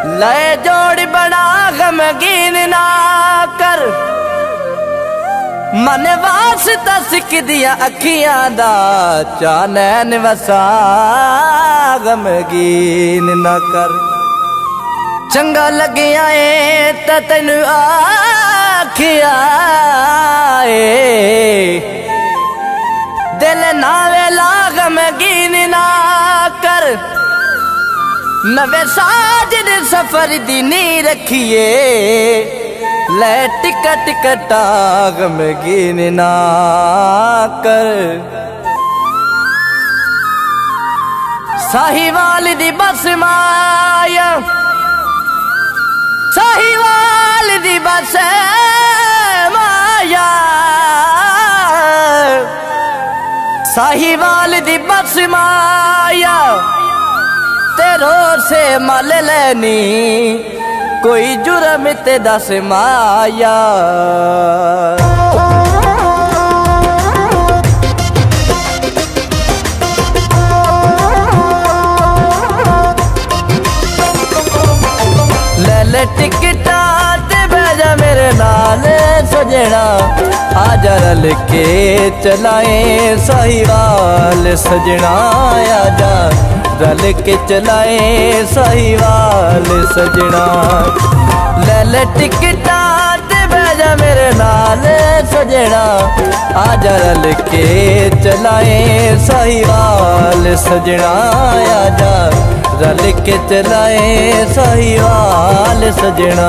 लय जोड़ी बड़ा गमगीन ना कर, मन वास्ता सिक दिया अखियां दा चानैन वसा गमगीन ना कर। चंगा लगिया ए ते तैनू आखिया दिल ना वेला गमगीन ना कर। नवे साजन सफर दी नी रखिए ले टिकट कटा गमगीन ना कर। साहिवाल दी बस माया, साहिवाल दी बस माया, साहिवाल दी बस माया तेरो से मल लेनी कोई जुर्म ते दस माया। ले ले टिकटा ते बैजा मेरे नाल सजना, आजा रल के चलाए साहिवाल सजना, आजा रल के चलाए साहिवाल सजना। ले ले टिकटा ते बैजा मेरे नाल सजना, आजा रल के चलाए साहिवाल सजना, आजा रल के चलाए साहिवाल सजना।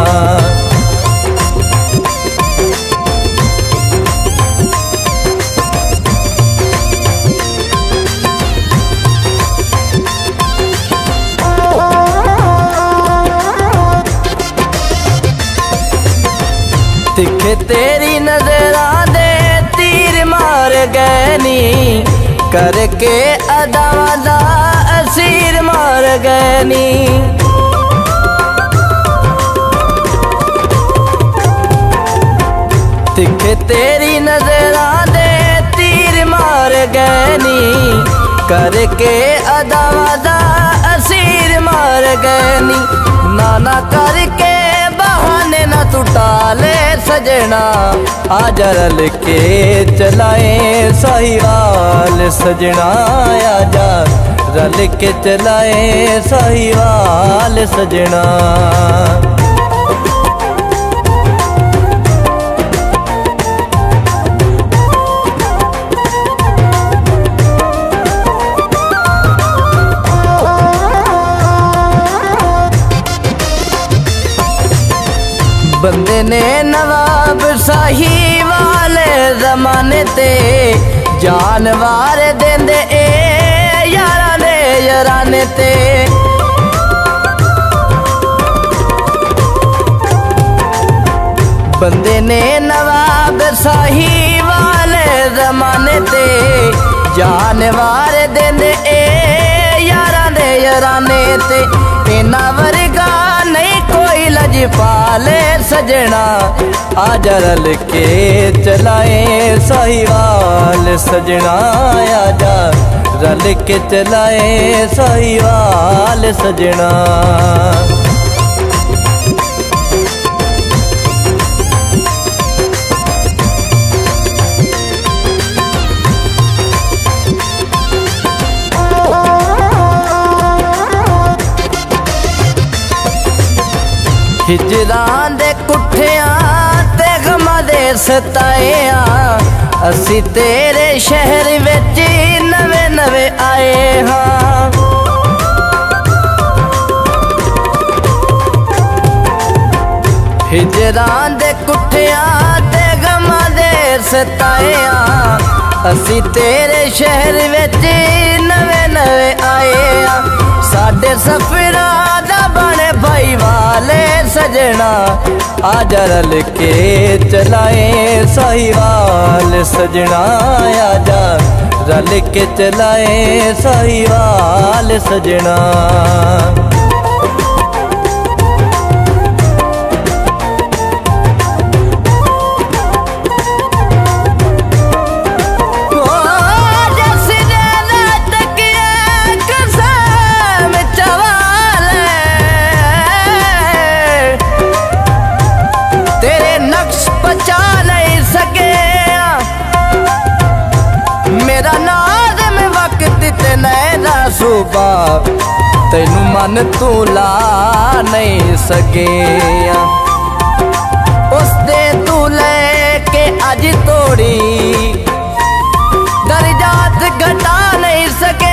तिखे तेरी नजरां दे तीर मार गए नी, करके अदावां दा असीर मार गए नी। तिखे तेरी नजरां दे तीर मार गए नी, करके अदावां दा असीर मार गए नी। नाना करके बहाने ना तू टाले सजना, आजा रल के चलाए साहिवाल सजना, आजा रल के चलाए साहिवाल सजना। बंदे ने नवाब साहिवाल जमाने ते जानवार देंदे ए यारा ने याराने ते। बंदे ने नवाब साहिवाल जमाने ते जानवार देंदे ए यारा ने याराने ते। इना वर्गा नहीं कोई लजपाले सजना, आजा रल के चलाए साहिवाल सजना, आजा रल के चलाए साहिवाल सजना। हिजरां दे कुठियां ते गमां दे सताया, असी तेरे शहर विच नवे नवे आए हाँ। हिजरां दे कुठियां ते गमां दे सताया, असी तेरे शहर विच नवे नवे आए हाँ। साडे सफरा दा बने भाई वाले सजना, आजा रल के चलाए साहिवाल सजना, आजा रल के चलाए साहिवाल सजना। तैनू मन तू ला नहीं सके। उसदे तू लेके अज तोड़ी दर्जात घटा नहीं सके।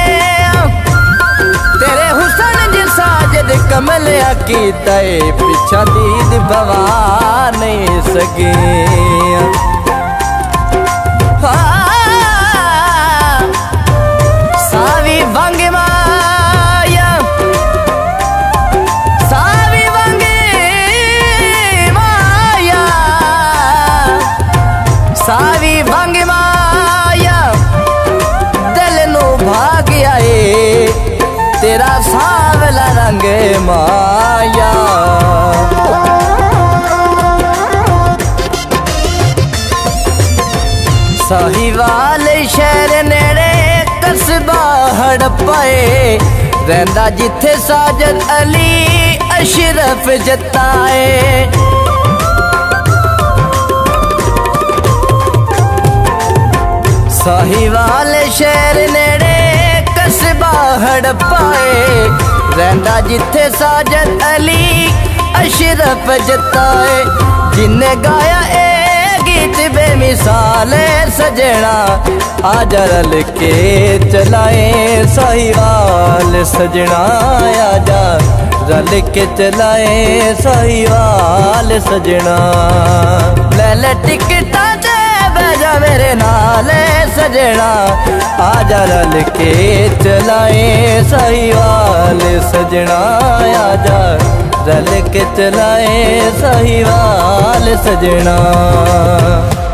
तेरे हुसन जी साजिद कमलिया की तय पिछा दीद भवा नहीं सके। सावी वंग माया, सावी वंग माया, सावी वंग माया दिल नू भाग आए तेरा सावला रंग माया। साहिवाल शहर नेड़े कस्बा हड़पाए रहिंदा जिथे साजद अली अशरफ जताए। साहिवाल शहर नेड़े कस्बा हड़पाए रहिंदा जिथे साजद अली अशरफ जताए। जिन्ने गाया गीत बेमिसाल सजना आजा रल के चलाए साहिवाल सजना। आजा रल के चलाए साहिवाल सजना। ले ले टिकटा च बैजा मेरे नाल सजना। आजा रल के चलाए साहिवाल सजना। आजा रल के चलाए साहिवाल सजना।